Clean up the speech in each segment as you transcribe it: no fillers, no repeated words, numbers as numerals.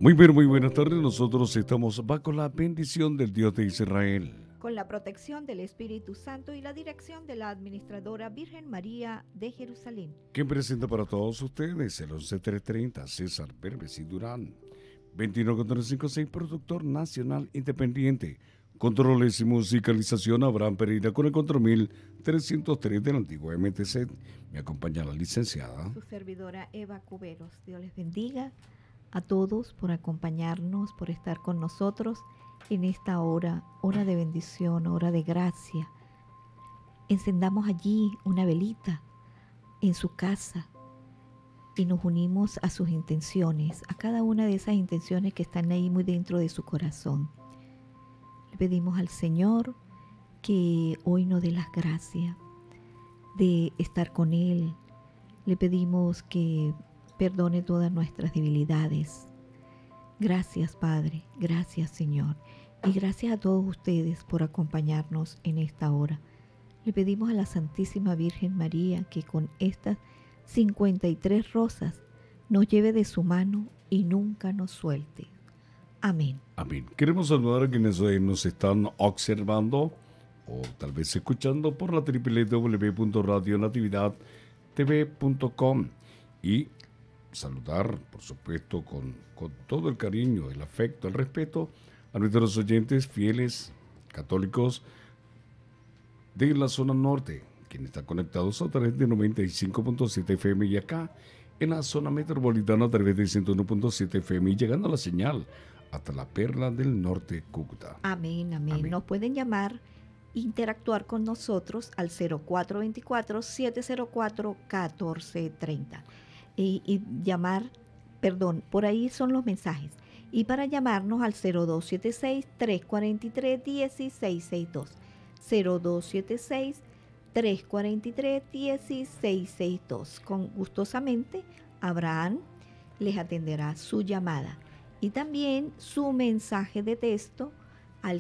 Muy buenas tardes. Nosotros estamos bajo la bendición del Dios de Israel. Con la protección del Espíritu Santo y la dirección de la Administradora Virgen María de Jerusalén. Quien presenta para todos ustedes el 11330 César Pérez y Durán. 21456, productor nacional independiente. Controles y musicalización Abraham Pereira con el control 1303 del antiguo MTC. Me acompaña la licenciada. Su servidora Eva Cuberos. Dios les bendiga a todos por acompañarnos, por estar con nosotros en esta hora de bendición, hora de gracia. Encendamos allí una velita en su casa y nos unimos a sus intenciones, a cada una de esas intenciones que están ahí muy dentro de su corazón. Le pedimos al Señor que hoy nos dé las gracias de estar con Él. Le pedimos que perdone todas nuestras debilidades. Gracias, Padre. Gracias, Señor. Y gracias a todos ustedes por acompañarnos en esta hora. Le pedimos a la Santísima Virgen María que con estas 53 rosas nos lleve de su mano y nunca nos suelte. Amén. Amén. Queremos saludar a quienes hoy nos están observando o tal vez escuchando por la www.radionatividadtv.com y saludar, por supuesto, con todo el cariño, el afecto, el respeto a nuestros oyentes fieles, católicos de la zona norte, quienes están conectados a través de 95.7 FM y acá en la zona metropolitana a través de 101.7 FM y llegando a la señal hasta la Perla del Norte, Cúcuta. Amén, amén. Amén. Nos pueden llamar, interactuar con nosotros al 0424-704-1430. Y llamar, por ahí son los mensajes. Y para llamarnos al 0276-343-1662. 0276-343-1662. Gustosamente, Abraham les atenderá su llamada. Y también su mensaje de texto al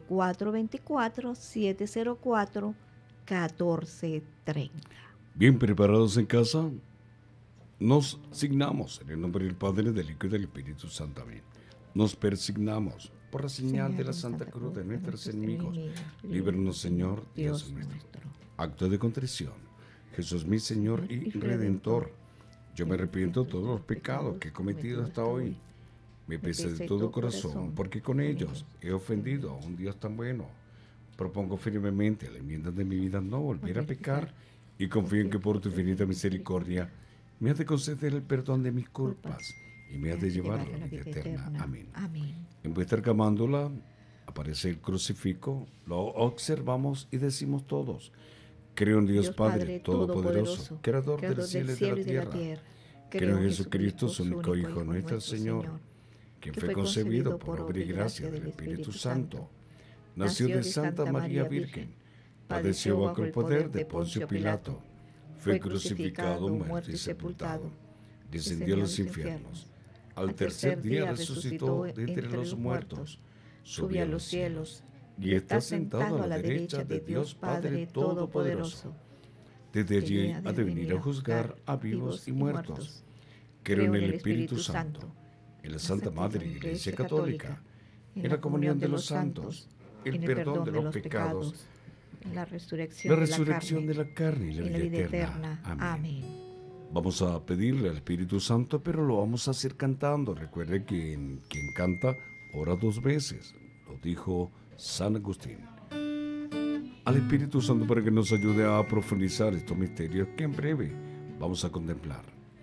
0424-704-1430. Bien preparados en casa. Nos signamos en el nombre del Padre, del Hijo y del Espíritu Santo. Amén. Nos persignamos por la señal de la Santa Cruz de nuestros enemigos. Líbranos, Señor, Dios nuestro. Acto de contrición. Jesús, mi Señor y Redentor, yo me arrepiento de todos los pecados que he cometido hasta hoy. Me pese de todo corazón, porque con ellos he ofendido a un Dios tan bueno. Propongo firmemente la enmienda de mi vida no volver a pecar y confío en que por tu infinita misericordia me has de conceder el perdón de mis culpas y me has de llevar a la vida eterna. Amén. En vuestra camándula aparece el crucifijo, lo observamos y decimos todos: creo en Dios Padre Todopoderoso, Creador del cielo y de la tierra. Creo en Jesucristo, su único Hijo, nuestro Señor, que fue concebido por obra y gracia del Espíritu Santo. Nació de Santa María Virgen, padeció bajo el poder de Poncio Pilato, fue crucificado, muerto y sepultado, descendió a los infiernos. Al tercer día resucitó de entre los muertos, subió a los cielos y está sentado a la derecha de Dios Padre Todopoderoso. Desde allí ha de venir a juzgar a vivos y muertos. Creo en el Espíritu Santo, en la Santa Madre Iglesia Católica, en la comunión de los santos, el perdón de los pecados, la resurrección de la carne y la vida eterna. Amén. Vamos a pedirle al Espíritu Santo, pero lo vamos a hacer cantando. Recuerde que quien canta ora dos veces, lo dijo San Agustín. Al Espíritu Santo para que nos ayude a profundizar estos misterios que en breve vamos a contemplar.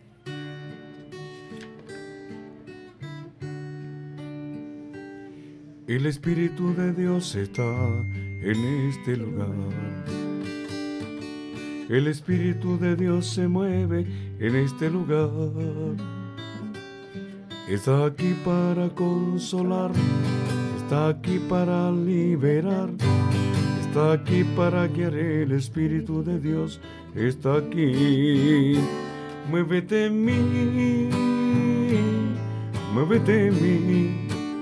El Espíritu de Dios está en este lugar. El Espíritu de Dios se mueve en este lugar. Está aquí para consolar, está aquí para liberar, está aquí para guiar. El Espíritu de Dios está aquí. Muévete en mí, muévete en mí.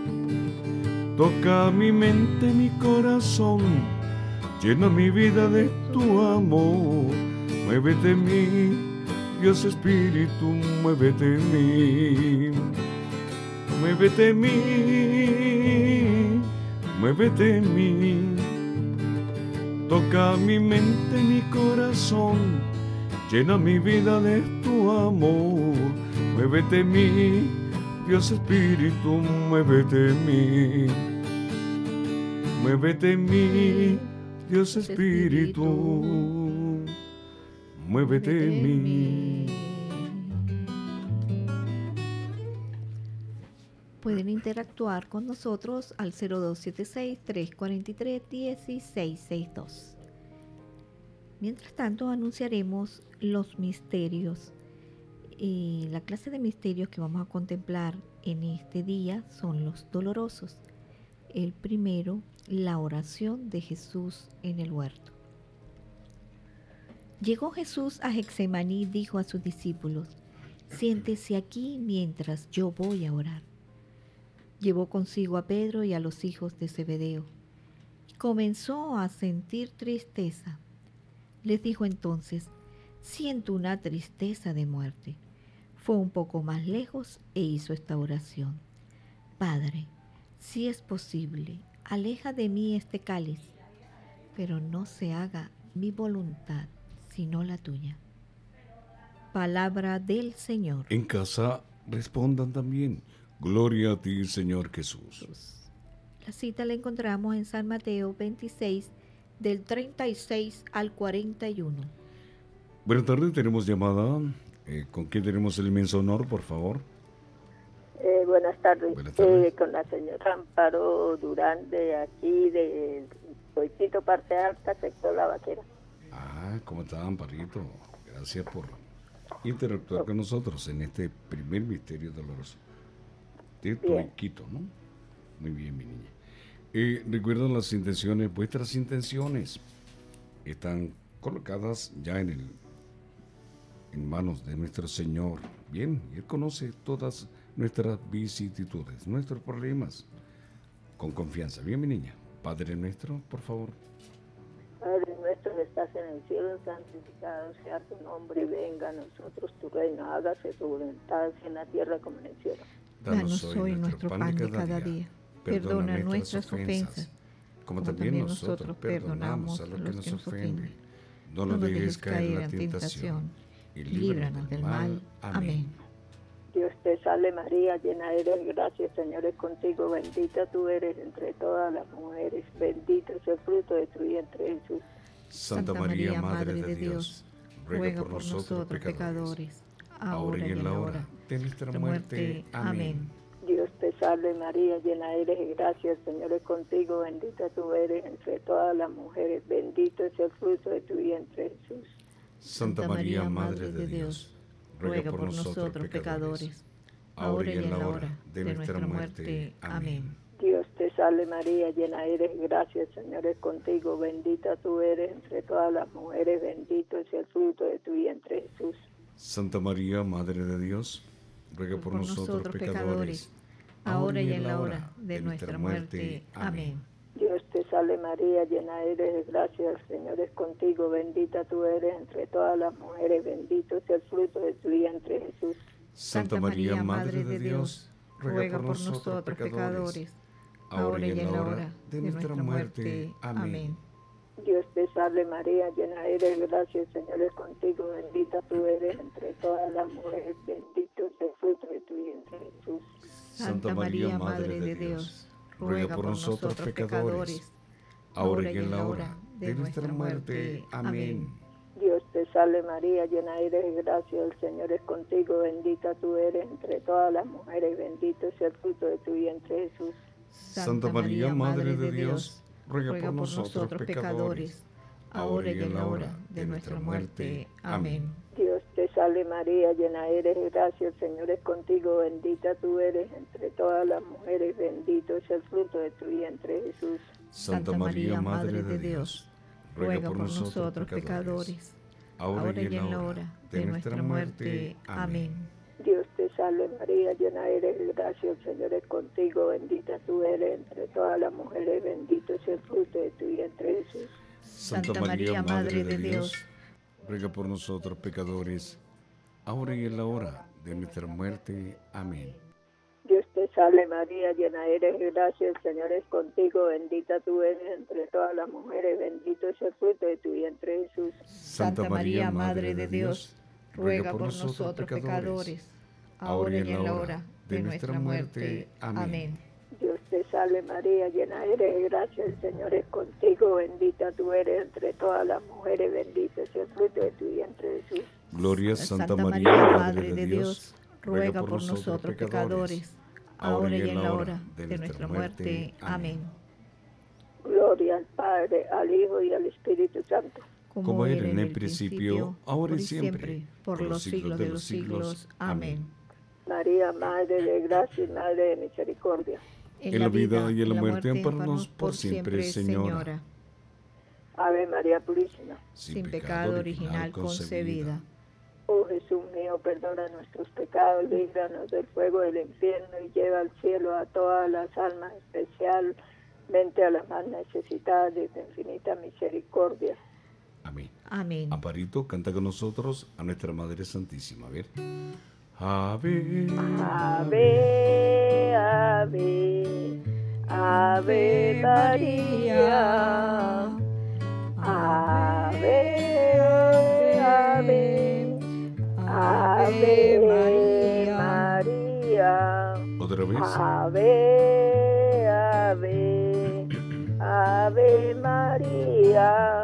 Toca mi mente, mi corazón, llena mi vida de tu amor. Muévete en mí, Dios Espíritu, muévete en mí. muévete en mí, muévete en mí. Toca mi mente, mi corazón, llena mi vida de tu amor. Muévete en mí, Dios Espíritu, muévete en mí. Muévete en mí, Dios Espíritu, muévete en mí. Pueden interactuar con nosotros al 0276-343-1662. Mientras tanto, anunciaremos los misterios. La clase de misterios que vamos a contemplar en este día son los dolorosos. El primero, la oración de Jesús en el huerto. Llegó Jesús a Getsemaní y dijo a sus discípulos: siéntese aquí mientras yo voy a orar. Llevó consigo a Pedro y a los hijos de Zebedeo y comenzó a sentir tristeza. Les dijo entonces: siento una tristeza de muerte. Fue un poco más lejos e hizo esta oración: Padre, si es posible, aleja de mí este cáliz, pero no se haga mi voluntad, sino la tuya. Palabra del Señor. En casa respondan también: gloria a ti, Señor Jesús. La cita la encontramos en San Mateo 26, del 36 al 41. Buenas tardes, tenemos llamada. ¿Con quién tenemos el inmenso honor, por favor? Buenas tardes. Buenas tardes. Con la señora Amparo Durán, de aquí, de Coitito, parte alta, sector La Vaquera. ¿Cómo está, Amparito? Gracias por interactuar con nosotros en este primer misterio doloroso. De Coitito, ¿no? Muy bien, mi niña. Recuerden las intenciones, vuestras intenciones están colocadas ya en manos de nuestro Señor. Bien, Él conoce todas nuestras vicisitudes, nuestros problemas, con confianza. Bien, mi niña. Padre nuestro, por favor. Padre nuestro que estás en el cielo, santificado sea tu nombre, y venga a nosotros tu reino, hágase tu voluntad, así en la tierra como en el cielo. Danos hoy nuestro pan de cada día. Perdona nuestras ofensas, como también nosotros perdonamos a los que nos ofenden. No nos dejes caer en la tentación, y líbranos del mal. Amén. Dios te salve María, llena eres de gracia, el Señor es contigo, bendita tú eres entre todas las mujeres, bendito es el fruto de tu vientre, Jesús. Santa María, Madre de Dios, ruega por nosotros pecadores, ahora y en la hora de nuestra muerte. Amén. Dios te salve María, llena eres de gracia, el Señor es contigo, bendita tú eres entre todas las mujeres, bendito es el fruto de tu vientre, Jesús. Santa María, Madre de Dios, ruega por nosotros pecadores, ahora y en la hora de nuestra muerte. Amén. Dios te salve María, llena eres de gracia, el Señor es contigo, bendita tú eres entre todas las mujeres, bendito es el fruto de tu vientre, Jesús. Santa María, Madre de Dios, ruega por nosotros pecadores, ahora y en la hora de nuestra muerte. Amén. Dios te salve María, llena eres de gracia, el Señor es contigo, bendita tú eres entre todas las mujeres, bendito es el fruto de tu vientre, Jesús. Santa María, Madre de Dios, ruega por nosotros pecadores, ahora y en la hora de nuestra muerte. Amén. Dios te salve María, llena eres de gracia, el Señor es contigo, bendita tú eres entre todas las mujeres, bendito es el fruto de tu vientre, Jesús. Santa María, Madre de Dios, ruega por nosotros pecadores, ahora y en la hora de nuestra muerte. Amén. Dios te salve María, llena eres de gracia, el Señor es contigo, bendita tú eres entre todas las mujeres, bendito es el fruto de tu vientre, Jesús. Santa María, Madre de Dios, ruega por nosotros pecadores, ahora y en la hora de nuestra muerte. Amén. Dios te salve María, llena eres de gracia, el Señor es contigo, bendita tú eres entre todas las mujeres, bendito es el fruto de tu vientre, Jesús. Santa María, Madre de Dios, ruega por nosotros pecadores, ahora y en la hora de nuestra muerte. Amén. Dios te salve María, llena eres de gracia, el Señor es contigo, bendita tú eres entre todas las mujeres, bendito es el fruto de tu vientre, Jesús. Santa María, Madre de Dios, ruega por nosotros pecadores, ahora y en la hora de nuestra muerte. Amén. Dios te salve María, llena eres de gracia, el Señor es contigo, bendita tú eres entre todas las mujeres, bendito es el fruto de tu vientre Jesús. Santa María, Madre de Dios, ruega por nosotros pecadores, ahora y en la hora de nuestra muerte. Amén. Dios te salve María, llena eres de gracia, el Señor es contigo, bendita tú eres entre todas las mujeres, bendito es el fruto de tu vientre Jesús. Gloria a Santa María, Madre de Dios, ruega por nosotros pecadores, ahora y en la hora de nuestra muerte. Amén. Gloria al Padre, al Hijo y al Espíritu Santo. Como era en el principio, ahora y siempre, por los siglos de los siglos. Amén. María, Madre de gracia y Madre de misericordia. En la vida y en la muerte, ampáranos por siempre, Señora. Ave María Purísima. Sin pecado original concebida. Oh Jesús mío, perdona nuestros pecados, líbranos del fuego del infierno y lleva al cielo a todas las almas, especialmente a las más necesitadas de tu infinita misericordia. Amén. Amén. Amparito, canta con nosotros a nuestra Madre Santísima. A ver. Ave, Ave, ave, ave María. Ave, ave, ave María. Otra vez. Ave, ave, ave María.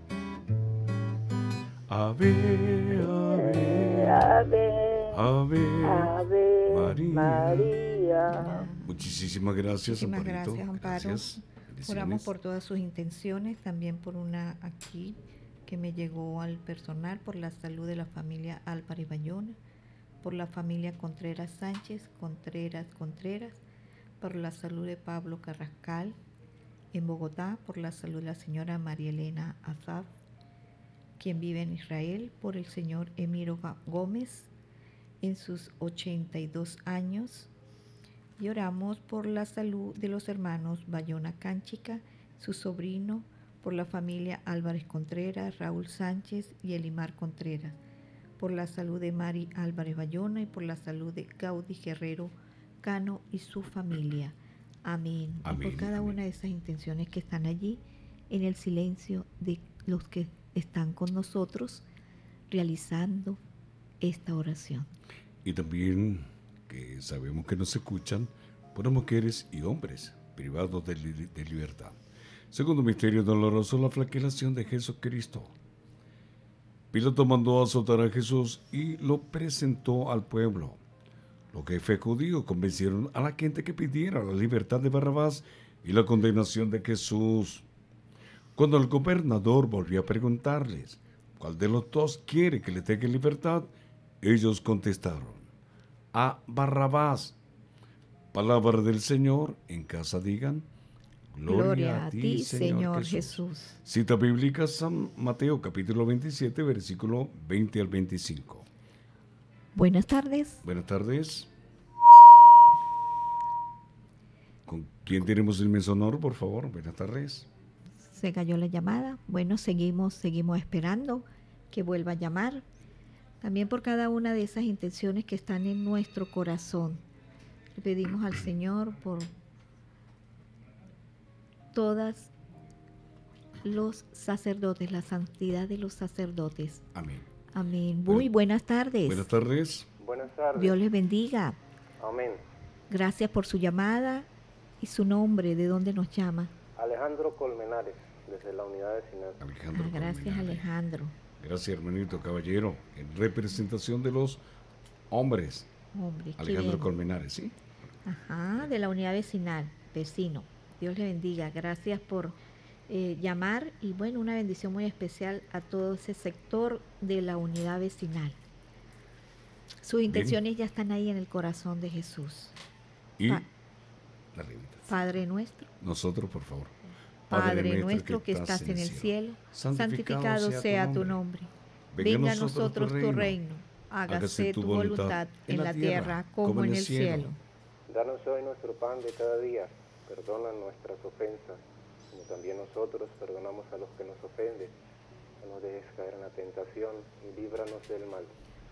Ave, ave, Ave, ave, ave María. Muchísimas gracias, Muchísimas Amparito. gracias, Amparo. Gracias. Oramos por todas sus intenciones, también por una aquí que me llegó al personal, por la salud de la familia Álvarez Bayona, por la familia Contreras Sánchez, Contreras, por la salud de Pablo Carrascal en Bogotá, por la salud de la señora María Elena Azaf, quien vive en Israel, por el señor Emiro Gómez en sus 82 años. Y oramos por la salud de los hermanos Bayona Cánchica, su sobrino, por la familia Álvarez Contreras, Raúl Sánchez y Elimar Contreras, por la salud de Mari Álvarez Bayona y por la salud de Gaudí Guerrero Cano y su familia. Amén. Amén, Y por cada amén. una de esas intenciones que están allí, en el silencio de los que están con nosotros, realizando esta oración. Y también que sabemos que nos escuchan por mujeres y hombres privados de libertad. Segundo misterio doloroso, la flagelación de Jesucristo. Pilato mandó azotar a Jesús y lo presentó al pueblo. Los jefes judíos convencieron a la gente que pidiera la libertad de Barrabás y la condenación de Jesús. Cuando el gobernador volvió a preguntarles cuál de los dos quiere que le tenga libertad, ellos contestaron: a Barrabás. Palabra del Señor, en casa digan: Gloria a ti, Señor Jesús. Cita bíblica, San Mateo capítulo 27, versículo 20 al 25. Buenas tardes. Buenas tardes. ¿Con quién tenemos el inmenso honor, por favor? Buenas tardes. Se cayó la llamada. Bueno, seguimos esperando que vuelva a llamar. También por cada una de esas intenciones que están en nuestro corazón. Le pedimos al Señor por todas los sacerdotes, la santidad de los sacerdotes. Amén. Amén. Muy buenas tardes. Buenas tardes. Buenas tardes. Dios les bendiga. Amén. Gracias por su llamada y su nombre. ¿De dónde nos llama? Alejandro Colmenares, desde la unidad vecinal. Alejandro Gracias, Colmenares. Alejandro. Gracias, hermanito caballero. En representación de los hombres. Hombre, qué Alejandro bien. Colmenares, ¿sí? Ajá, de la unidad vecinal, vecino. Dios le bendiga. Gracias por llamar y bueno, una bendición muy especial a todo ese sector de la unidad vecinal. Sus intenciones ya están ahí en el corazón de Jesús. Y Pa- la revista. Padre nuestro, Nosotros, por favor. Padre nuestro que estás en el cielo, santificado sea tu nombre. Venga a nosotros tu reino. Hágase tu voluntad en la tierra como en el cielo. Danos hoy nuestro pan de cada día. Perdona nuestras ofensas, como también nosotros perdonamos a los que nos ofenden. No nos dejes caer en la tentación y líbranos del mal.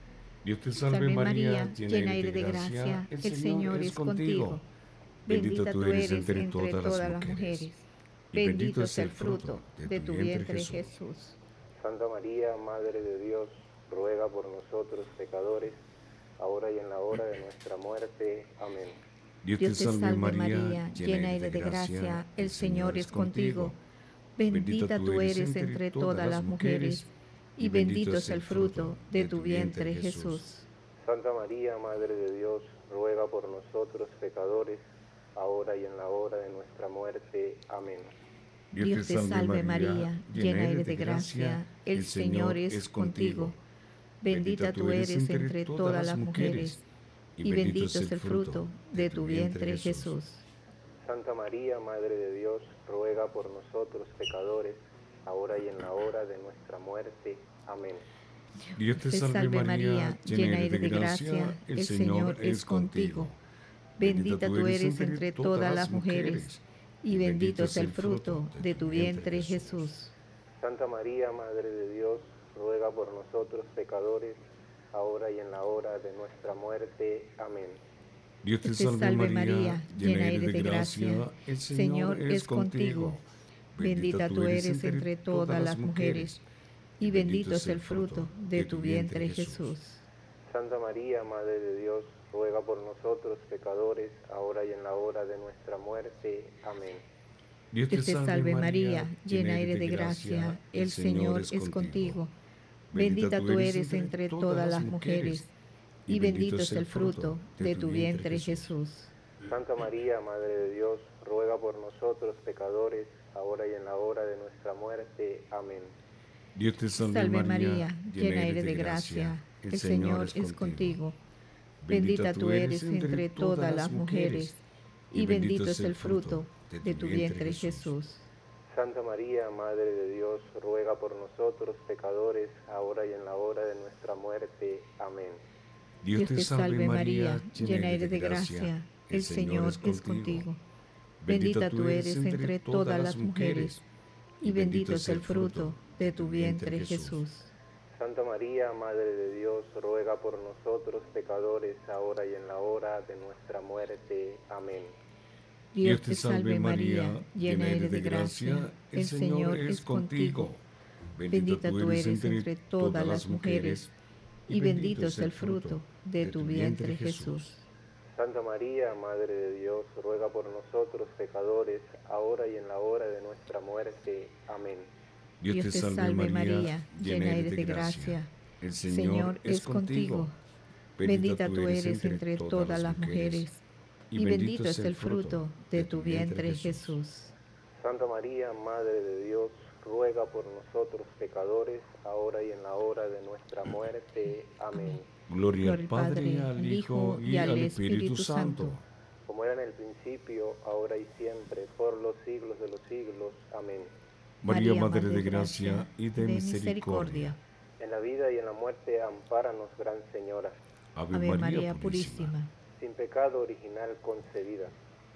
Dios te salve María, llena eres de gracia, el Señor es contigo. Bendita tú eres entre todas las mujeres, bendito es el fruto de tu vientre Jesús. Santa María, Madre de Dios, ruega por nosotros pecadores, ahora y en la hora de nuestra muerte. Amén. Dios te salve María, llena eres de gracia, el Señor es contigo. Bendita tú eres entre todas las mujeres, y bendito es el fruto de tu vientre Jesús. Santa María, Madre de Dios, ruega por nosotros pecadores, ahora y en la hora de nuestra muerte. Amén. Dios te salve María, llena eres de gracia, el Señor es contigo. Bendita tú eres entre todas las mujeres, y bendito es el fruto de tu vientre Jesús. Santa María, Madre de Dios, ruega por nosotros pecadores, ahora y en la hora de nuestra muerte. Amén. Dios te salve María, llena eres de gracia, el Señor es contigo. Bendita tú eres entre todas las mujeres, y bendito es el fruto de tu vientre Jesús. Santa María, Madre de Dios, ruega por nosotros pecadores, ahora y en la hora de nuestra muerte. Amén. Dios te salve María, llena eres de gracia, el Señor es contigo. Bendita tú eres entre todas las mujeres, y bendito es el fruto de tu vientre Jesús. Santa María, Madre de Dios, ruega por nosotros pecadores, ahora y en la hora de nuestra muerte. Amén. Dios te salve María, llena eres de gracia, el Señor es contigo. Bendita tú eres entre todas las mujeres, y bendito es el fruto de tu vientre Jesús. Santa María, Madre de Dios, ruega por nosotros pecadores, ahora y en la hora de nuestra muerte. Amén. Dios te salve María, llena eres de gracia, el Señor es contigo. Bendita tú eres entre todas las mujeres, y bendito es el fruto de tu vientre Jesús. Santa María, Madre de Dios, ruega por nosotros pecadores, ahora y en la hora de nuestra muerte. Amén. Dios te salve María, llena eres de gracia, el Señor es contigo. Bendita tú eres entre todas las mujeres, y bendito es el fruto de tu vientre Jesús. Santa María, Madre de Dios, ruega por nosotros pecadores, ahora y en la hora de nuestra muerte. Amén. Dios te salve María, llena eres de gracia, el Señor es contigo. Bendita tú eres entre todas las mujeres, y bendito es el fruto de tu vientre Jesús. Santa María, Madre de Dios, ruega por nosotros pecadores, ahora y en la hora de nuestra muerte. Amén. Dios te salve María, llena eres de gracia, el Señor es contigo. Bendita tú eres entre todas las mujeres, y bendito es el fruto de tu vientre Jesús. Santa María, Madre de Dios, ruega por nosotros pecadores, ahora y en la hora de nuestra muerte. Amén. Gloria al Padre, al Hijo y al Espíritu Santo. Como era en el principio, ahora y siempre, por los siglos de los siglos. Amén. María, Madre de gracia y de misericordia. En la vida y en la muerte, ampáranos, Gran Señora. Ave María Purísima. Sin pecado original concebida.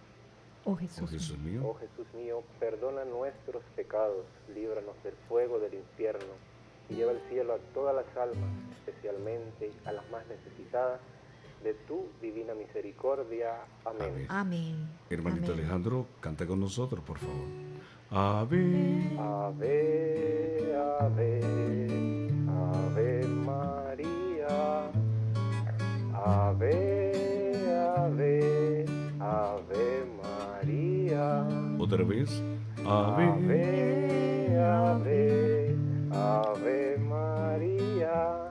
Oh Jesús mío. Oh Jesús mío, perdona nuestros pecados, líbranos del fuego del infierno, y lleva al cielo a todas las almas, especialmente a las más necesitadas de tu divina misericordia. Amén. Amén. Hermanito Amén. Alejandro, canta con nosotros, por favor. Ave, ave, ave, ave María, ave, ave, ave María. Otra vez, ave, ave, ave María,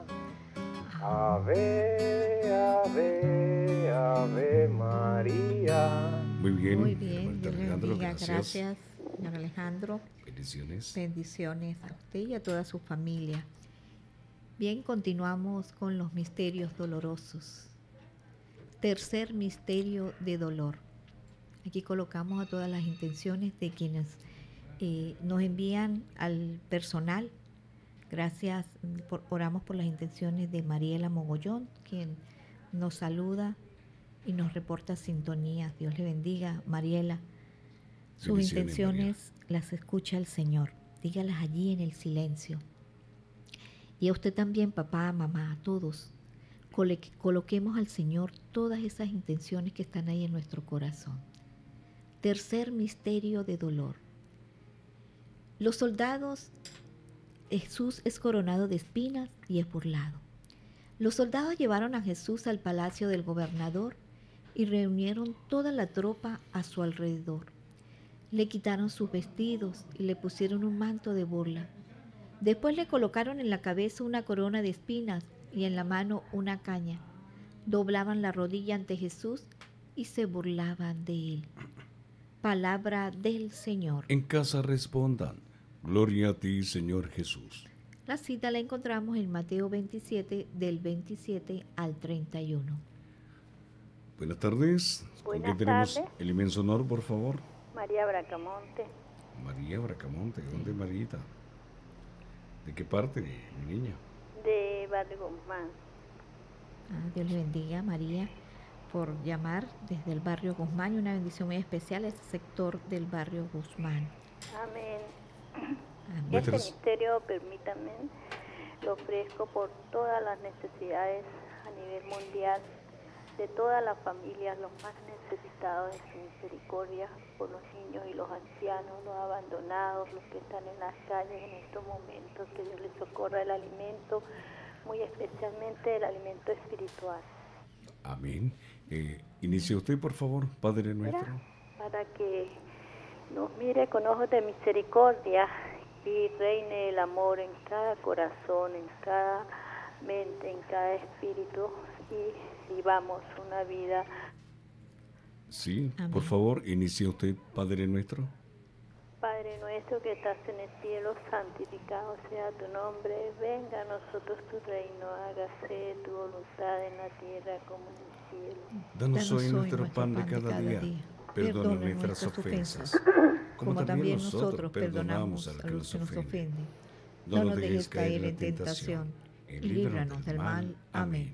ave, ave, ave María. Muy bien, Dios le bendiga. Gracias, señor Alejandro. Bendiciones. Bendiciones a usted y a toda su familia. Bien, continuamos con los misterios dolorosos. Tercer misterio de dolor. Aquí colocamos a todas las intenciones de quienes nos envían al personal. Gracias, oramos por las intenciones de Mariela Mogollón, quien nos saluda y nos reporta sintonía. Dios le bendiga, Mariela. Sus intenciones las escucha el Señor. Dígalas allí en el silencio. Y a usted también, papá, mamá, a todos. coloquemos al Señor todas esas intenciones que están ahí en nuestro corazón. Tercer misterio de dolor. Los soldados, Jesús es coronado de espinas y es burlado. Los soldados llevaron a Jesús al palacio del gobernador y reunieron toda la tropa a su alrededor. Le quitaron sus vestidos y le pusieron un manto de burla. Después le colocaron en la cabeza una corona de espinas y en la mano una caña. Doblaban la rodilla ante Jesús y se burlaban de él. Palabra del Señor. En casa respondan: gloria a ti, Señor Jesús. La cita la encontramos en Mateo 27, del 27 al 31. Buenas tardes. ¿Con quién tenemos el inmenso honor, por favor? María Bracamonte. María Bracamonte. ¿Dónde, Marita? ¿De qué parte, mi niña? De Barrio Guzmán. Dios le bendiga, María, por llamar desde el barrio Guzmán, y una bendición muy especial a este sector del barrio Guzmán. Amén. Amén. Este misterio, permítanme, lo ofrezco por todas las necesidades a nivel mundial, de todas las familias, los más necesitados de su misericordia, por los niños y los ancianos, los abandonados, los que están en las calles en estos momentos, que Dios les socorra el alimento, muy especialmente el alimento espiritual. Amén. Inicia usted, por favor, Padre nuestro. Para que nos mire con ojos de misericordia y reine el amor en cada corazón, en cada mente, en cada espíritu, y vivamos una vida. Sí, Amén. Por favor, inicia usted, Padre nuestro. Padre nuestro que estás en el cielo, santificado sea tu nombre, venga a nosotros tu reino, hágase tu voluntad en la tierra como en el cielo. Danos hoy nuestro pan de cada día. Perdona nuestras ofensas, como también nosotros perdonamos a los que nos ofenden. No nos dejes caer en tentación, y líbranos del mal. Amén.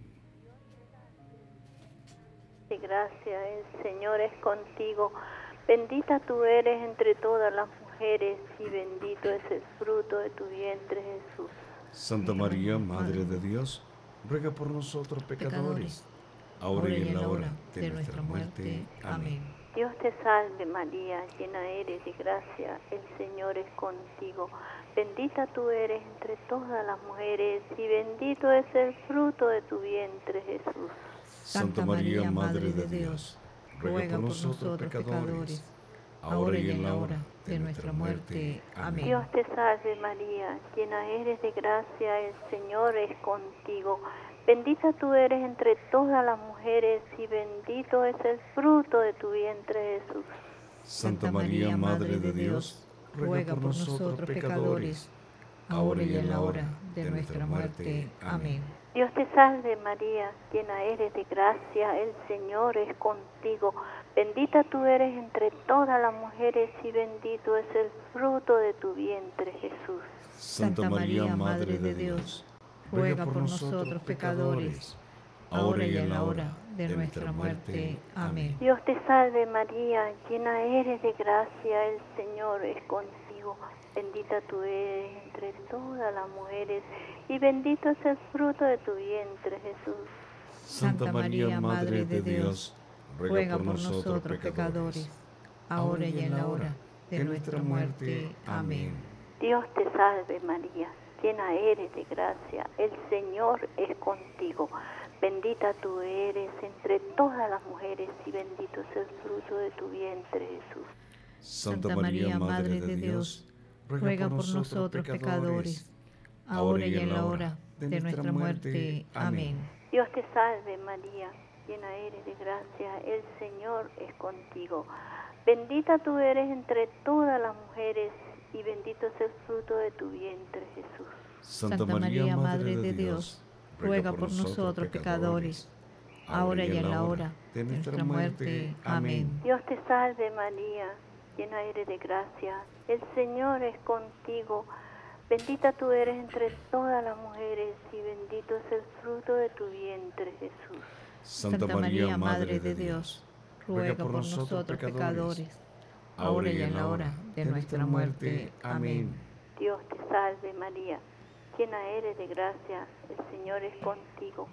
Gracias, el Señor es contigo. Bendita tú eres entre todas las mujeres y bendito es el fruto de tu vientre, Jesús. Santa María, Madre de Dios, ruega por nosotros pecadores, ahora y en la hora de nuestra muerte. Amén. Dios te salve María, llena eres de gracia, el Señor es contigo. Bendita tú eres entre todas las mujeres y bendito es el fruto de tu vientre, Jesús. Santa María, Madre de Dios, ruega por nosotros pecadores, ahora y en la hora de nuestra muerte. Amén. Dios te salve María, llena eres de gracia, el Señor es contigo. Bendita tú eres entre todas las mujeres y bendito es el fruto de tu vientre, Jesús. Santa María, Madre de Dios, ruega por nosotros pecadores, ahora y en la hora de nuestra muerte. Amén. Dios te salve María, llena eres de gracia, el Señor es contigo. Bendita tú eres entre todas las mujeres y bendito es el fruto de tu vientre, Jesús. Santa María, Madre de Dios, ruega por nosotros pecadores, ahora y en la hora de nuestra muerte. Amén. Dios te salve María, llena eres de gracia, el Señor es contigo. Bendita tú eres entre todas las mujeres y bendito es el fruto de tu vientre, Jesús. Santa María, Madre de Dios, ruega por nosotros pecadores, ahora y en la hora de nuestra muerte. Amén. Dios te salve María, llena eres de gracia, el Señor es contigo. Bendita tú eres entre todas las mujeres y bendito es el fruto de tu vientre, Jesús. Santa María, Madre de Dios, ruega por nosotros pecadores, ahora y en la hora de nuestra muerte. Amén. Dios te salve María, llena eres de gracia, el Señor es contigo. Bendita tú eres entre todas las mujeres y bendito es el fruto de tu vientre, Jesús. Santa María, Madre de Dios, ruega por nosotros pecadores, ahora y en la hora de nuestra muerte. Amén. Dios te salve María, llena eres de gracia, el Señor es contigo. Bendita tú eres entre todas las mujeres y bendito es el fruto de tu vientre, Jesús. Santa María, Madre de Dios, ruega por nosotros pecadores, ahora y en la hora de nuestra muerte. Amén. Dios te salve María, llena eres de gracia, el Señor es contigo.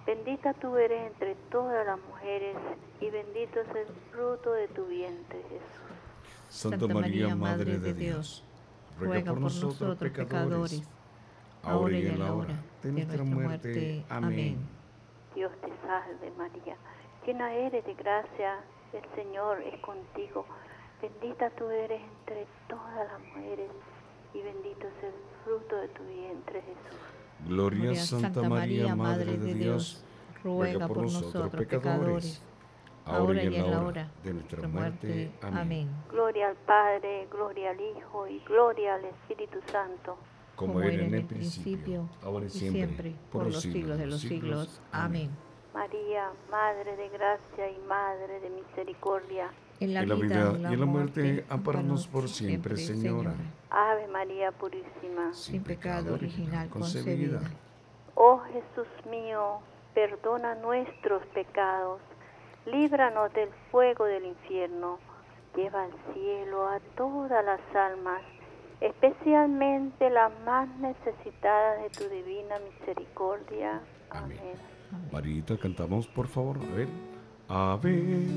Bendita tú eres entre todas las mujeres, y bendito es el fruto de tu vientre, Jesús. Santa María, Madre de Dios, ruega por nosotros pecadores, ahora y en la hora de nuestra muerte. Amén. Dios te salve María, llena eres de gracia, el Señor es contigo. Bendita tú eres entre todas las mujeres, y bendito es el fruto de tu vientre, Jesús. Gloria a Santa María, Madre de Dios, ruega por nosotros pecadores, ahora y en la hora de nuestra muerte. Amén. Gloria al Padre, gloria al Hijo y gloria al Espíritu Santo. Como era en el principio, ahora y siempre, por los siglos de los siglos. Amén. María, Madre de gracia y Madre de misericordia, En la vida y en la muerte, ampáranos por siempre, Señora. Ave María Purísima, sin pecado original concebida. oh Jesús mío, perdona nuestros pecados, líbranos del fuego del infierno, lleva al cielo a todas las almas, especialmente las más necesitadas de tu divina misericordia. Amén. Amén. Marita, cantamos, por favor. A ver. Ave.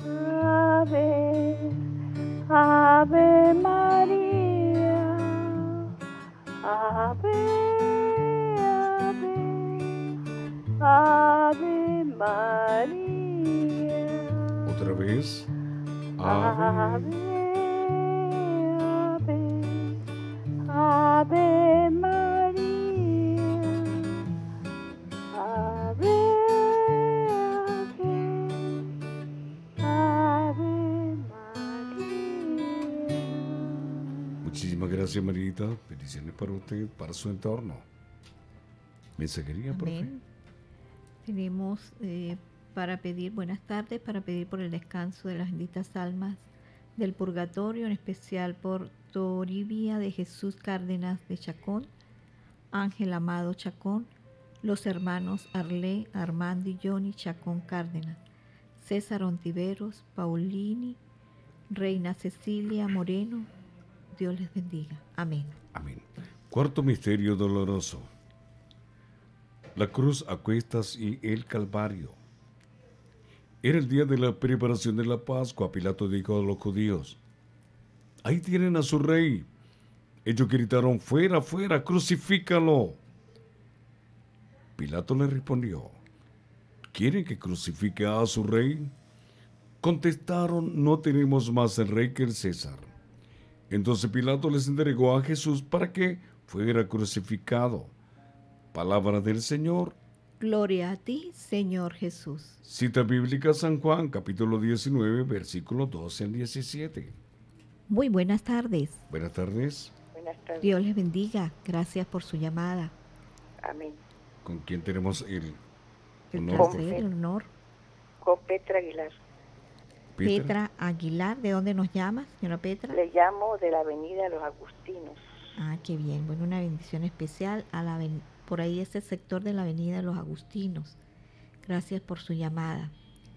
Ave, Ave María, Ave, Ave, Ave María. Otra vez. Ave, Ave, Ave María, Ave, Ave, Ave María. Muchísimas gracias, Marita. Bendiciones para usted, para su entorno. Mensajería, profe. Amén. Tenemos para pedir, buenas tardes, para pedir por el descanso de las benditas almas del purgatorio, en especial por Toribia de Jesús Cárdenas de Chacón, Ángel Amado Chacón, los hermanos Arlé, Armando y Johnny Chacón Cárdenas, César Ontiveros, Paulini, Reina Cecilia Moreno. Dios les bendiga. Amén. Amén. Cuarto misterio doloroso. La cruz a cuestas y el Calvario. Era el día de la preparación de la Pascua. Pilato dijo a los judíos: ahí tienen a su rey. Ellos gritaron: fuera, fuera, crucifícalo. Pilato le respondió: ¿quieren que crucifique a su rey? Contestaron: no tenemos más el rey que el César. Entonces Pilato les entregó a Jesús para que fuera crucificado. Palabra del Señor. Gloria a ti, Señor Jesús. Cita bíblica San Juan, capítulo 19, versículos 12 al 17. Muy buenas tardes. Buenas tardes. Buenas tardes. Dios les bendiga. Gracias por su llamada. Amén. ¿Con quién tenemos el El honor? placer, el honor. Con Petra Aguilar. Petra Aguilar, ¿de dónde nos llama, señora Petra? Le llamo de la avenida Los Agustinos. Ah, qué bien. Bueno, una bendición especial a la por ahí ese sector de la avenida Los Agustinos. Gracias por su llamada.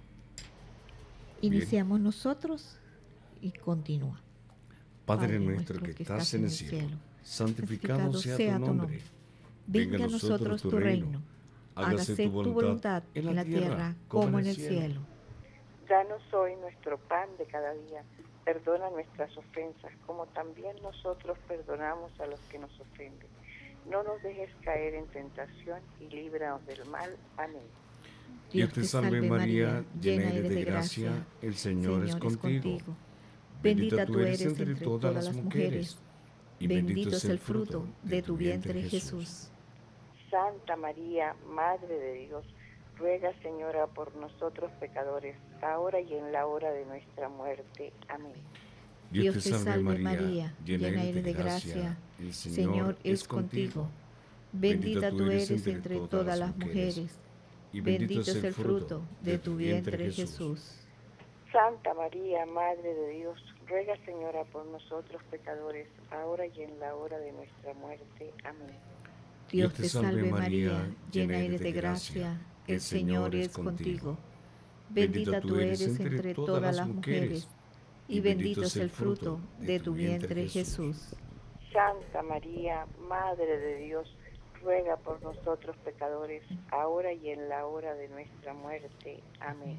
Iniciamos nosotros y continúa. Padre nuestro que estás en el cielo, santificado sea tu nombre. Venga a nosotros tu reino. Hágase tu voluntad en la tierra como en el cielo. Danos hoy nuestro pan de cada día. Perdona nuestras ofensas, como también nosotros perdonamos a los que nos ofenden. No nos dejes caer en tentación y líbranos del mal. Amén. Dios te salve María, llena eres de gracia, el Señor es contigo. Bendita tú eres entre todas las mujeres, y bendito es el fruto de tu vientre, Jesús. Santa María, Madre de Dios, ruega, Señora, por nosotros pecadores, ahora y en la hora de nuestra muerte. Amén. Dios te salve María, llena eres de gracia, el Señor es contigo. Bendita tú eres entre todas las mujeres, y bendito es el fruto de tu vientre, Jesús. Santa María, Madre de Dios, ruega, Señora, por nosotros pecadores, ahora y en la hora de nuestra muerte. Amén. Dios te salve María, llena eres de gracia, el Señor es contigo. Bendita tú eres entre todas las mujeres, y bendito es el fruto de tu vientre, Jesús. Santa María, Madre de Dios, ruega por nosotros pecadores, ahora y en la hora de nuestra muerte. Amén.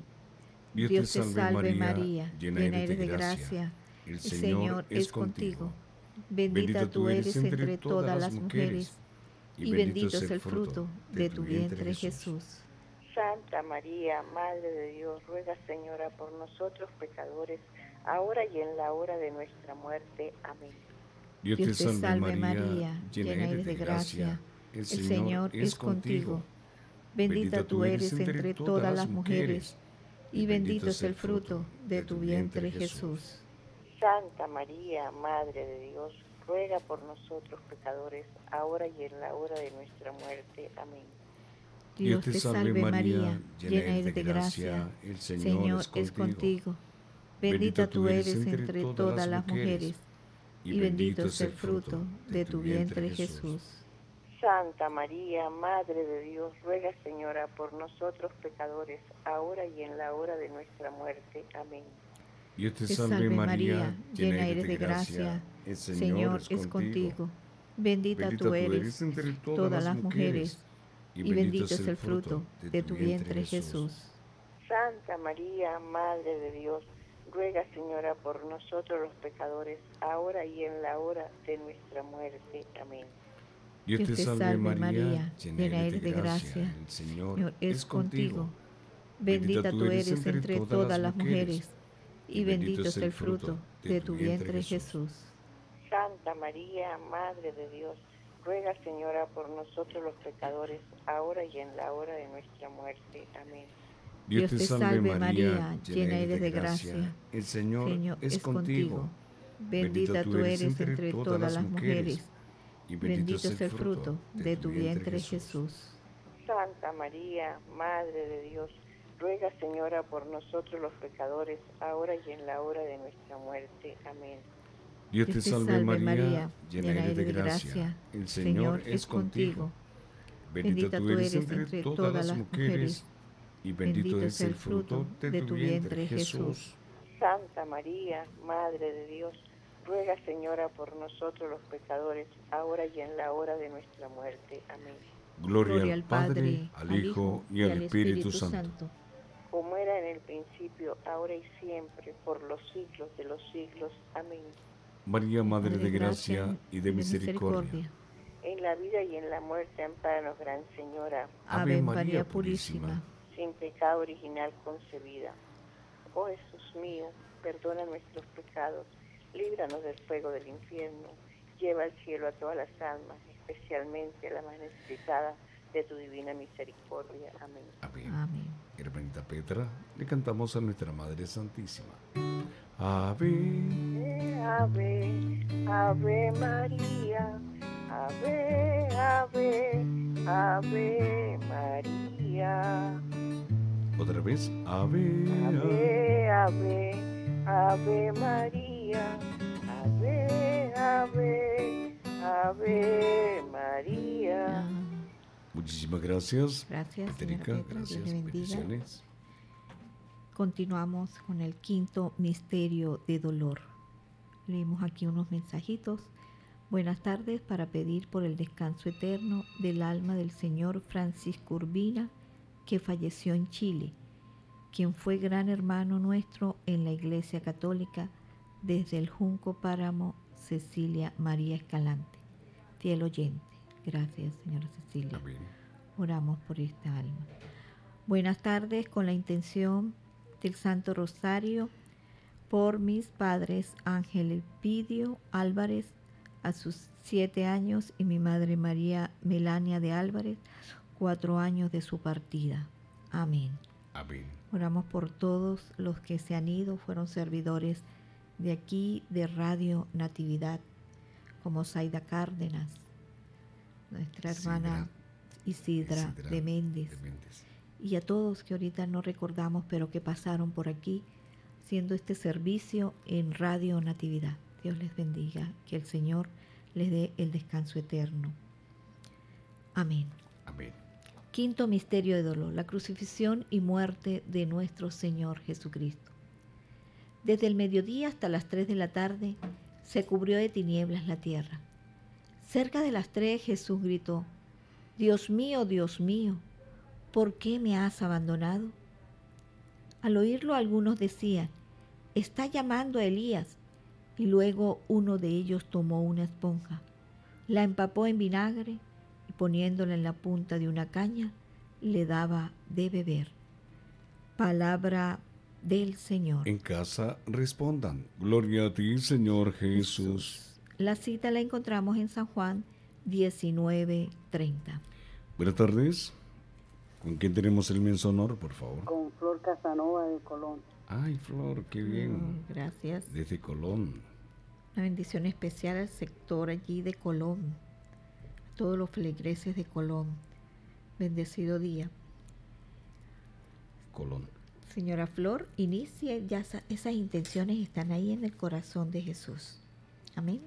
Dios te salve María, llena eres de gracia, el Señor es contigo. Bendita tú eres entre todas las mujeres, y bendito es el fruto de tu vientre Jesús. Santa María, Madre de Dios, ruega, Señora, por nosotros pecadores, ahora y en la hora de nuestra muerte. Amén. Dios te salve María, llena eres de gracia, el Señor es contigo. Bendita tú eres entre todas las mujeres, y bendito es el fruto de tu vientre Jesús. Santa María, Madre de Dios, ruega por nosotros pecadores, ahora y en la hora de nuestra muerte. Amén. Dios te salve María, llena eres de gracia, el Señor es contigo. Bendita tú eres entre todas las mujeres, y bendito es el fruto de tu vientre Jesús. Santa María, Madre de Dios, ruega, Señora, por nosotros pecadores, ahora y en la hora de nuestra muerte. Amén. Dios te salve María, llena eres de gracia, el Señor es contigo. Bendita tú eres entre todas las mujeres, y bendito es el fruto de tu vientre Jesús. Santa María, Madre de Dios, ruega, Señora, por nosotros los pecadores, ahora y en la hora de nuestra muerte. Amén. Dios te salve María, llena eres de gracia, el Señor es contigo. Bendita tú eres entre todas las mujeres, y bendito es el fruto de tu vientre Jesús. Santa María, Madre de Dios, ruega, Señora, por nosotros los pecadores, ahora y en la hora de nuestra muerte. Amén. Dios te salve María, llena eres de gracia, el Señor es contigo. Bendita tú eres entre todas las mujeres, y bendito es el fruto de tu vientre Jesús. Santa María, Madre de Dios, ruega, Señora, por nosotros los pecadores, ahora y en la hora de nuestra muerte. Amén. Dios te salve María, llena eres de gracia, el Señor es contigo. Bendita tú eres entre todas las mujeres, y bendito es el fruto de tu vientre Jesús. Santa María, Madre de Dios, ruega, Señora, por nosotros los pecadores, ahora y en la hora de nuestra muerte. Amén. Gloria al Padre, al Hijo y al Espíritu Santo. Como era en el principio, ahora y siempre, por los siglos de los siglos. Amén. María, Madre de gracia y de misericordia, en la vida y en la muerte, ampáranos, Gran Señora. Ave María Purísima, sin pecado original concebida. Oh Jesús mío, perdona nuestros pecados, líbranos del fuego del infierno, lleva al cielo a todas las almas, especialmente a la más necesitada de tu divina misericordia. Amén. Amén. Amén. Hermanita Petra, le cantamos a nuestra Madre Santísima. Ave, ave, ave María, ave, ave, ave María. Otra vez, ave, ave, ave, ave María, ave, ave, ave María. Muchísimas gracias. Gracias, Petrica, señora Petra, gracias. Dios le bendiga. Bendiciones. Continuamos con el quinto misterio de dolor. Leemos aquí unos mensajitos. Buenas tardes, para pedir por el descanso eterno del alma del señor Francisco Urbina, que falleció en Chile, quien fue gran hermano nuestro en la Iglesia Católica desde el Junco Páramo, Cecilia María Escalante. Fiel oyente. Gracias, señora Cecilia. Amén. Oramos por esta alma. Buenas tardes, con la intención del Santo Rosario, por mis padres Ángel Elpidio Álvarez, a sus 7 años, y mi madre María Melania de Álvarez, 4 años de su partida. Amén. Amén. Oramos por todos los que se han ido, fueron servidores de aquí, de Radio Natividad, como Zaida Cárdenas, nuestra hermana Isidra de Méndez, y a todos que ahorita no recordamos, pero que pasaron por aquí, haciendo este servicio en Radio Natividad. Dios les bendiga, que el Señor les dé el descanso eterno. Amén. Amén. Quinto misterio de dolor, la crucifixión y muerte de nuestro Señor Jesucristo. Desde el mediodía hasta las 3 de la tarde se cubrió de tinieblas la tierra. Cerca de las 3 Jesús gritó: Dios mío, ¿por qué me has abandonado? Al oírlo algunos decían, está llamando a Elías. Y luego uno de ellos tomó una esponja, la empapó en vinagre y poniéndola en la punta de una caña, le daba de beber. Palabra del Señor. En casa respondan, gloria a ti, Señor Jesús. La cita la encontramos en San Juan 19:30. Buenas tardes. ¿Con quién tenemos el inmenso honor, por favor? Con Flor Casanova de Colón. Ay, Flor, qué bien. Gracias. Desde Colón. Una bendición especial al sector allí de Colón, a todos los feligreses de Colón. Bendecido día. Colón. Señora Flor, inicie, ya esas intenciones están ahí en el corazón de Jesús. Amén.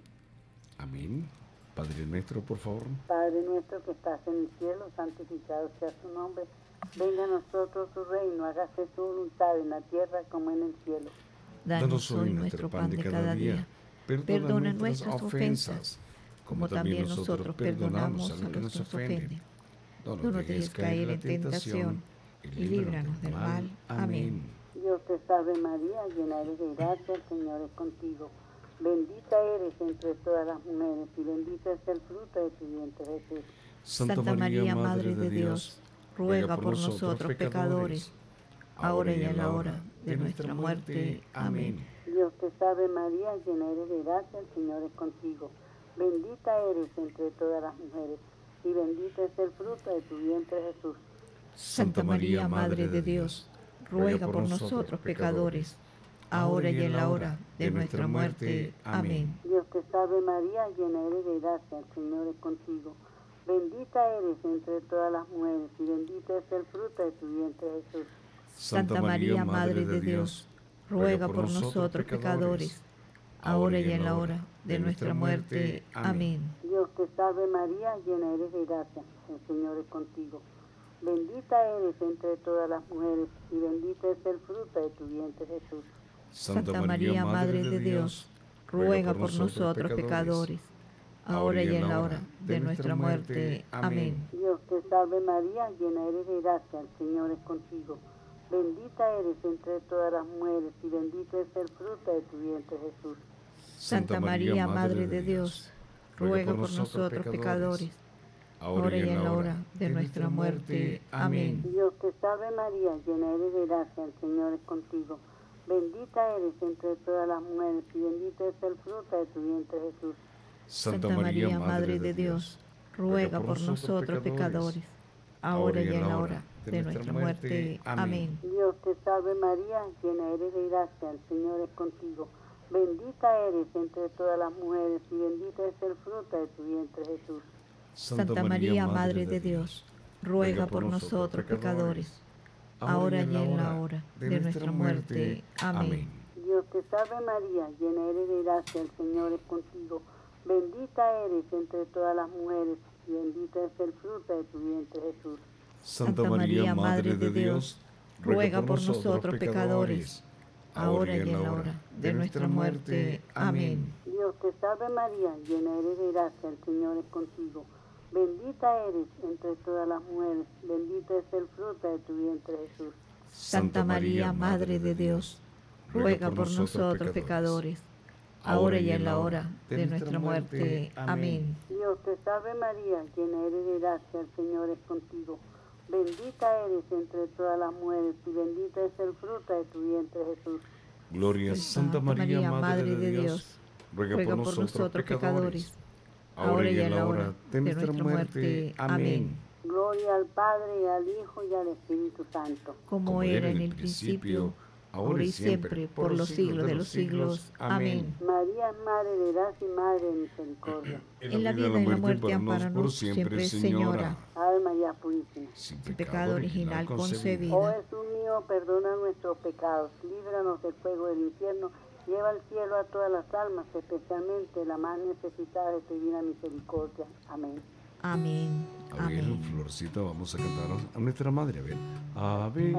Amén. Padre nuestro, por favor. Padre nuestro que estás en el cielo, santificado sea su nombre. Venga a nosotros tu reino, hágase tu voluntad en la tierra como en el cielo. Danos hoy nuestro pan de cada día. Perdona nuestras ofensas, como también nosotros perdonamos a los que nos ofenden. No nos dejes caer en tentación y líbranos del mal. Amén. Dios te salve María, llena eres de gracia, el Señor es contigo. Bendita eres entre todas las mujeres y bendito es el fruto de tu vientre Jesús. Santa María, Madre de Dios, ruega por nosotros pecadores, ahora y en la hora de nuestra muerte. Amén. Dios te salve María, llena eres de gracia, el Señor es contigo. Bendita eres entre todas las mujeres y bendito es el fruto de tu vientre Jesús. Santa María, Madre de Dios, ruega por nosotros pecadores, ahora y en la hora de nuestra muerte. Amén. Dios te salve María, llena eres de gracia, el Señor es contigo. Bendita eres entre todas las mujeres y bendito es el fruto de tu vientre Jesús. Santa María, Madre de Dios, ruega por nosotros pecadores, ahora y en la hora de nuestra muerte. Amén. Dios te salve María, llena eres de gracia, el Señor es contigo. Bendita eres entre todas las mujeres y bendito es el fruto de tu vientre Jesús. Santa María, Madre de Dios, ruega por nosotros pecadores, ahora y en la hora de nuestra muerte. Amén. Dios te salve María, llena eres de gracia, el Señor es contigo. Bendita eres entre todas las mujeres y bendito es el fruto de tu vientre Jesús. Santa María, Madre de Dios, ruega por nosotros pecadores, ahora y en la hora de nuestra muerte. Amén. Dios te salve María, llena eres de gracia, el Señor es contigo. Bendita eres entre todas las mujeres y bendito es el fruto de tu vientre Jesús. Santa María, Madre de Dios, ruega por nosotros pecadores, ahora y en la hora de nuestra muerte. Amén. Dios te salve María, llena eres de gracia, el Señor es contigo. Bendita eres entre todas las mujeres y bendito es el fruto de tu vientre Jesús. Santa María, Madre de Dios, ruega por nosotros pecadores, ahora y en la hora de nuestra muerte. Amén. Dios te salve María, llena eres de gracia, el Señor es contigo. Bendita eres entre todas las mujeres y bendito es el fruto de tu vientre Jesús. Santa María, Madre de Dios, ruega por nosotros pecadores, ahora y en la hora de nuestra muerte. Amén. Dios te salve María, llena eres de gracia, el Señor es contigo. Bendita eres entre todas las mujeres, bendito es el fruto de tu vientre Jesús. Santa María, Madre de Dios, ruega por nosotros pecadores, ahora y en la hora de nuestra muerte. Amén. Dios te salve María, llena eres de gracia, el Señor es contigo. Bendita eres entre todas las mujeres y bendito es el fruto de tu vientre Jesús. Gloria a Santa María, Madre de Dios, ruega por nosotros pecadores, ahora y en la hora de nuestra muerte. Amén. Gloria al Padre, al Hijo y al Espíritu Santo. Como era en el principio, ahora y siempre, por los siglos de los siglos. Amén. María es Madre de gracia y Madre de misericordia. En la vida y la muerte, ampáranos siempre, Señora. Ave María Purísima. Sin Pecado original Oh concebida. Jesús mío, perdona nuestros pecados, líbranos del fuego del infierno, lleva al cielo a todas las almas, especialmente las más necesitadas de tu divina misericordia. Amén. Amén. A ver, Amén. Florcita, vamos a cantar a nuestra madre. A ver. Ave,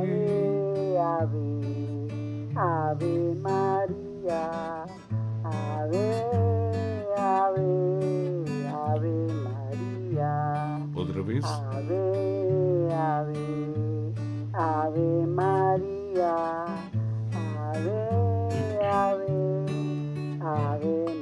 Ave, ave, ave María, ave, ave, ave María. otra vez. Ave, ave, ave María. Ave, ave, ave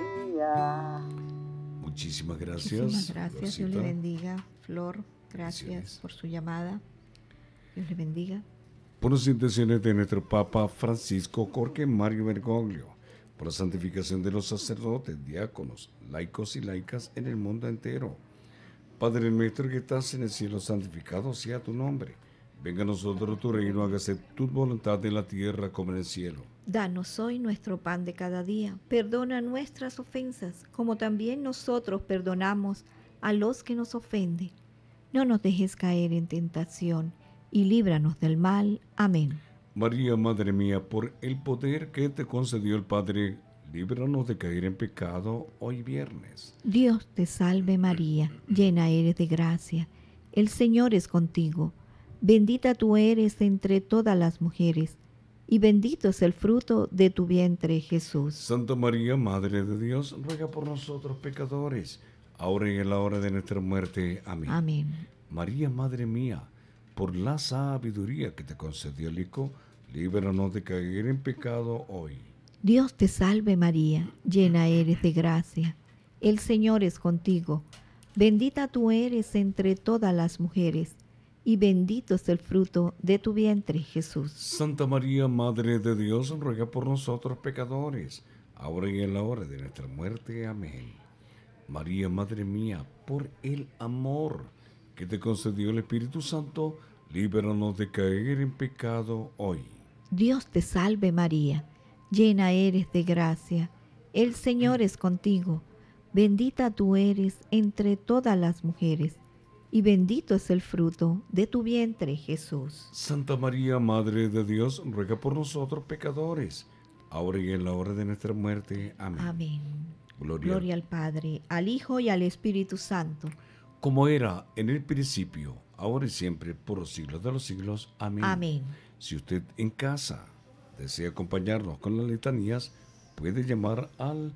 María. Muchísimas gracias. Muchísimas gracias. Dios Florcita. le bendiga. Flor, gracias Bendiciones. por su llamada. Dios le bendiga. Por las intenciones de nuestro Papa Francisco Jorge Mario Bergoglio, por la santificación de los sacerdotes, diáconos, laicos y laicas en el mundo entero. Padre nuestro que estás en el cielo, santificado sea tu nombre. Venga a nosotros tu reino, hágase tu voluntad en la tierra como en el cielo. Danos hoy nuestro pan de cada día. Perdona nuestras ofensas, como también nosotros perdonamos a los que nos ofenden. No nos dejes caer en tentación y líbranos del mal. Amén. María, Madre mía, por el poder que te concedió el Padre, líbranos de caer en pecado hoy viernes. Dios te salve María, llena eres de gracia. El Señor es contigo. Bendita tú eres entre todas las mujeres, y bendito es el fruto de tu vientre, Jesús. Santa María, Madre de Dios, ruega por nosotros pecadores, ahora y en la hora de nuestra muerte. Amén. Amén. María, Madre mía, por la sabiduría que te concedió el Hijo, líbranos de caer en pecado hoy. Dios te salve María, llena eres de gracia. El Señor es contigo. Bendita tú eres entre todas las mujeres, y bendito es el fruto de tu vientre, Jesús. Santa María, Madre de Dios, ruega por nosotros pecadores, ahora y en la hora de nuestra muerte. Amén. María, Madre mía, por el amor que te concedió el Espíritu Santo, líbranos de caer en pecado hoy. Dios te salve María, llena eres de gracia. El Señor es contigo. Bendita tú eres entre todas las mujeres, y bendito es el fruto de tu vientre, Jesús. Santa María, Madre de Dios, ruega por nosotros pecadores, ahora y en la hora de nuestra muerte. Amén. Amén. Gloria, Gloria al Padre, al Hijo y al Espíritu Santo. como era en el principio, ahora y siempre, por los siglos de los siglos. Amén. Amén. Si usted en casa desea acompañarnos con las letanías, puede llamar al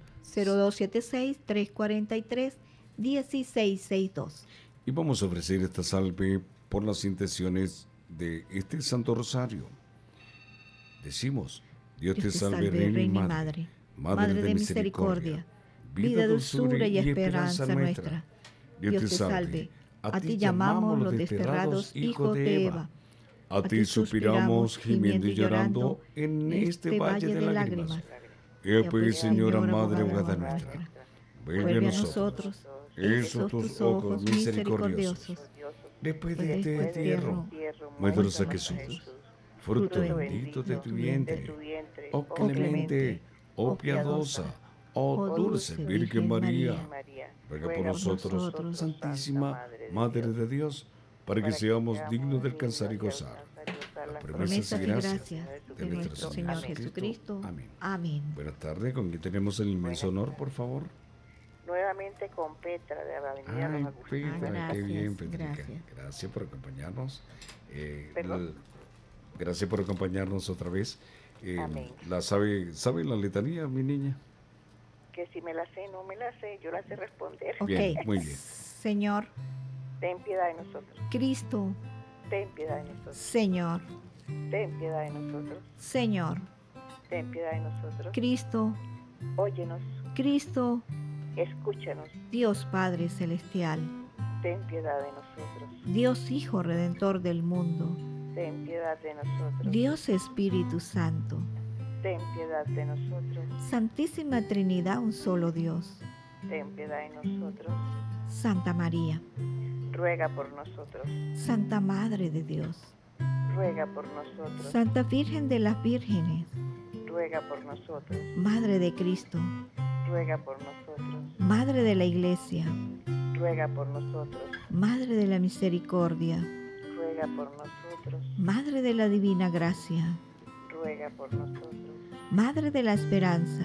0276-343-1662. y vamos a ofrecer esta salve por las intenciones de este Santo Rosario. Decimos: Dios te salve, Reina y Madre, Madre de misericordia, vida, dulzura y esperanza nuestra. Dios te salve. A ti llamamos los desterrados hijos de Eva. A ti suspiramos, gimiendo y llorando en este valle de lágrimas. Ea pues, Señora Madre abogada nuestra, vuelve a nosotros esos tus ojos misericordiosos. Después de este destierro, muéstranos a Jesús, fruto bendito de tu vientre. Oh clemente, oh piadosa, oh dulce Virgen María, ruega por nosotros, Santísima Madre de Dios, para que seamos dignos de alcanzar y gozar las promesas y gracias de nuestro Señor Jesucristo. Amén. Amén. Buenas tardes, ¿con quién tenemos el inmenso honor, por favor? Nuevamente con Petra de Avenida Ay, Los Agustinos. Petra, qué gracias, bien, Petrica. gracias. Gracias por acompañarnos. ¿Perdón? Gracias por acompañarnos otra vez. Amén. ¿Sabe la letanía, mi niña? Que si me la sé, no me la sé, yo la sé responder. Ok. Bien, muy bien. Señor, Ten piedad de nosotros, Cristo, ten piedad de nosotros, Señor, ten piedad de nosotros, Señor, ten piedad de nosotros. Cristo, Óyenos, Cristo, escúchanos, Dios Padre Celestial, ten piedad de nosotros, Dios Hijo Redentor del mundo, ten piedad de nosotros, Dios Espíritu Santo, ten piedad de nosotros, Santísima Trinidad, un solo Dios, ten piedad de nosotros, Santa María, ruega por nosotros, Santa Madre de Dios, ruega por nosotros, Santa Virgen de las Vírgenes, ruega por nosotros, Madre de Cristo, ruega por nosotros, Madre de la Iglesia, ruega por nosotros, Madre de la Misericordia, ruega por nosotros, Madre de la Divina Gracia, ruega por nosotros, Madre de la Esperanza,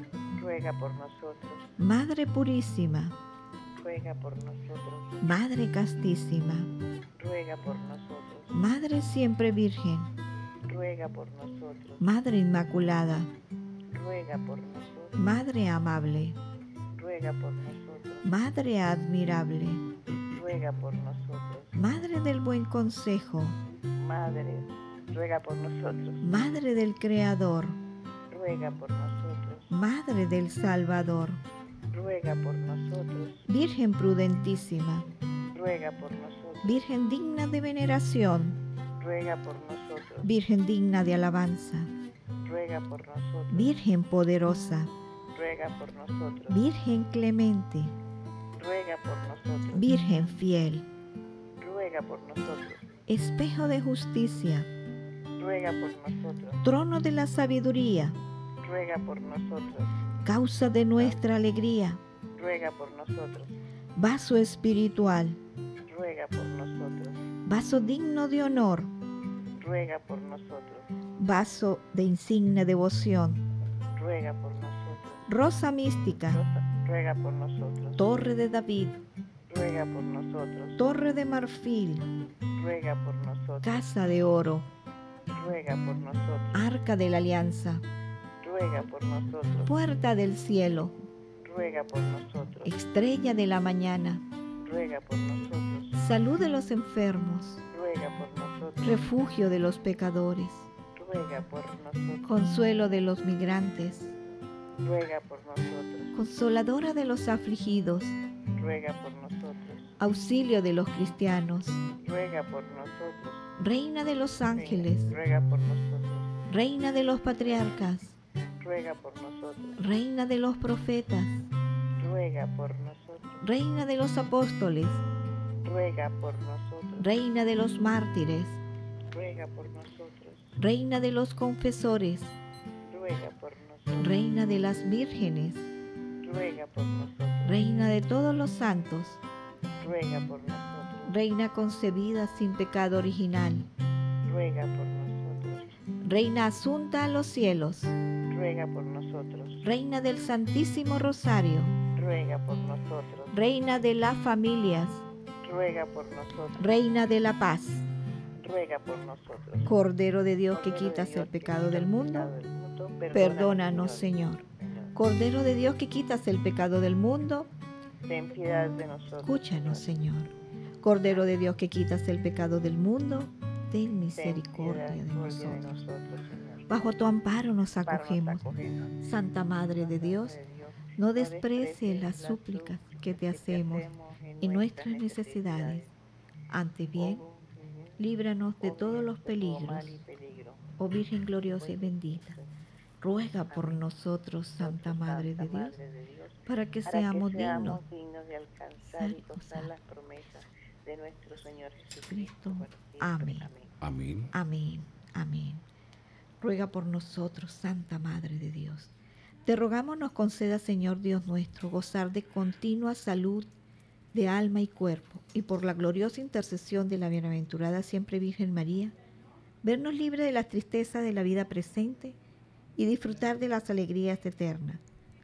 ruega por nosotros, Madre Purísima, ruega por nosotros, Madre Castísima, ruega por nosotros, Madre Siempre Virgen, ruega por nosotros, Madre Inmaculada, ruega por nosotros, Madre Amable, ruega por nosotros, Madre Admirable, ruega por nosotros. Madre del buen consejo, Madre, ruega por nosotros. Madre del Creador, Ruega por nosotros. Madre del Salvador, Ruega por nosotros. Virgen prudentísima, Ruega por nosotros. Virgen digna de veneración, Ruega por nosotros. Virgen digna de alabanza, Ruega por nosotros. Virgen poderosa, Ruega por nosotros. Virgen clemente, Ruega por nosotros. Virgen fiel, Ruega por nosotros. espejo de justicia, Ruega por nosotros. trono de la sabiduría, Ruega por nosotros. causa de nuestra alegría, Ruega por nosotros. vaso espiritual, Ruega por nosotros. vaso digno de honor, Ruega por nosotros. vaso de insigne devoción, Ruega por nosotros. rosa mística, Ruega por nosotros. torre de David, Ruega por nosotros. torre de marfil, Ruega por nosotros. casa de oro, Ruega por nosotros. arca de la alianza, Ruega por nosotros. puerta del cielo, Ruega por nosotros. estrella de la mañana, Ruega por nosotros. salud de los enfermos, Ruega por nosotros. refugio de los pecadores, Ruega por nosotros. consuelo de los migrantes, Ruega por nosotros. consoladora de los afligidos, Ruega por nosotros. auxilio de los cristianos, Ruega por nosotros. reina de los ángeles, Ruega por nosotros. reina de los patriarcas, Ruega por nosotros. reina de los profetas, Ruega por nosotros. reina de los apóstoles, Ruega por nosotros. reina de los mártires, Ruega por nosotros. reina de los confesores, Ruega por nosotros. reina de las vírgenes, Ruega por nosotros. reina de todos los santos, Ruega por nosotros. reina concebida sin pecado original, Ruega por nosotros. reina asunta a los cielos, Ruega por nosotros. reina del Santísimo Rosario, Ruega por nosotros. reina de las familias, Ruega por nosotros. reina de la paz, Ruega por nosotros. Cordero de Dios que Cordero de quitas Dios el que pecado quitas del el mundo, pecado del mundo, perdónanos, Señor. Señor. Cordero de Dios que quitas el pecado del mundo, Ten piedad de nosotros. escúchanos, Señor. Cordero de Dios que quitas el pecado del mundo, ten Ten misericordia de misericordia nosotros. Señor. Bajo tu amparo nos Amparo nos acogemos. acogemos. Santa Madre de Dios, no no desprecies las súplicas que te hacemos en nuestras necesidades. Antes bien, líbranos de todos los peligros. Oh Virgen gloriosa y bendita, ruega por nosotros, Santa Madre de Dios, para que seamos dignos de alcanzar y gozar gozar las promesas de nuestro Señor Cristo. Jesucristo. por siempre. Amén. Amén. Amén, amén. Ruega por nosotros, Santa Madre de Dios. Te rogamos nos conceda, Señor Dios nuestro, gozar de continua salud de alma y cuerpo, y por la gloriosa intercesión de la bienaventurada siempre Virgen María, vernos libres de las tristezas de la vida presente y disfrutar de las alegrías eternas.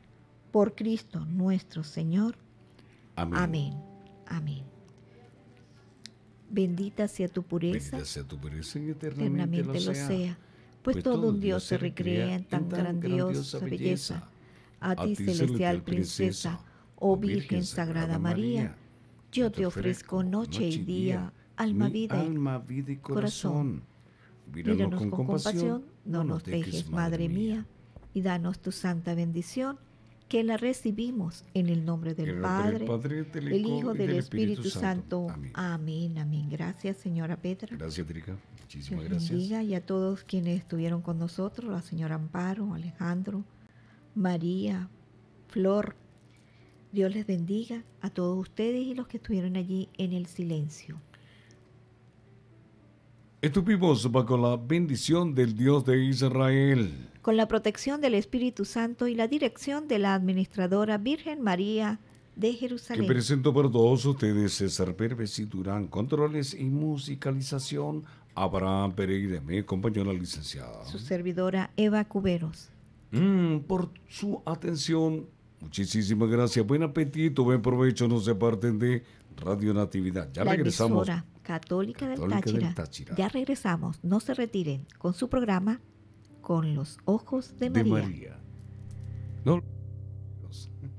Por Cristo nuestro Señor. Amén. Amén. Amén. Bendita sea tu pureza, Bendita sea tu pureza y eternamente lo sea, pues todo un Dios se recrea en tan grandiosa belleza. A ti, celestial princesa, oh Virgen Sagrada María, yo te ofrezco noche y día, alma, vida y corazón. míranos con compasión, no nos dejes, Madre mía, y danos tu santa bendición, que la recibimos en el nombre del Padre, del Hijo, del Espíritu Santo. Amén, amén. Gracias, señora Petra. Gracias, Trica. Muchísimas Dios gracias. bendiga, y a todos quienes estuvieron con nosotros, la señora Amparo, Alejandro, María, Flor. Dios les bendiga a todos ustedes y los que estuvieron allí en el silencio. Estuvimos bajo la bendición del Dios de Israel. Con la protección del Espíritu Santo y la dirección de la administradora Virgen María de Que Jerusalén. presento para todos ustedes César Pérez y Durán, controles y musicalización. Abraham Pereira, me acompañó la licenciada. Su servidora Eva Cuberos. Por su atención, muchísimas gracias. Buen apetito, buen provecho. No se aparten de Radio Natividad. Ya La regresamos. emisora Católica del Católica del Táchira. Táchira. Ya regresamos. No se retiren con su programa Con los Ojos de María. No.